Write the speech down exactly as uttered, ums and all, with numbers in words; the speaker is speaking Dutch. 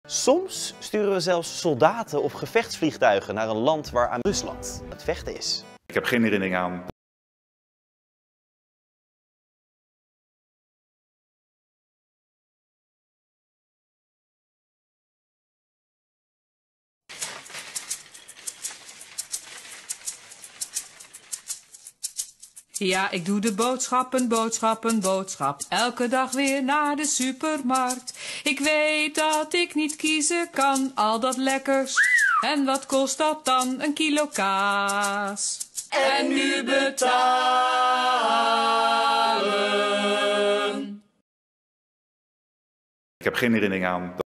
Soms sturen we zelfs soldaten of gevechtsvliegtuigen naar een land waar aan Rusland het vechten is. Ik heb geen herinnering aan. Ja, ik doe de boodschappen, boodschappen, boodschap. Elke dag weer naar de supermarkt. Ik weet dat ik niet kiezen kan, al dat lekkers. En wat kost dat dan? Een kilo kaas. En nu betalen. Ik heb geen herinnering aan.